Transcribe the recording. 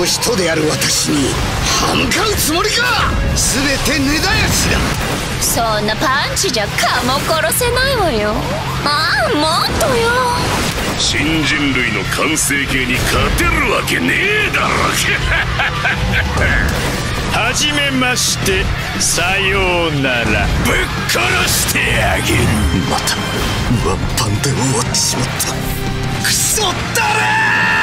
の人である私に歯向かうつもりか。全て根絶やしだ。 そんなパンチじゃ蚊も殺せないわよ。ああ、もっとよ。 新人類の完成形に勝てるわけねえだろ。 はじめまして、さようなら。 ぶっ殺してあげる。 またワンパンで終わってしまった。クソったれー。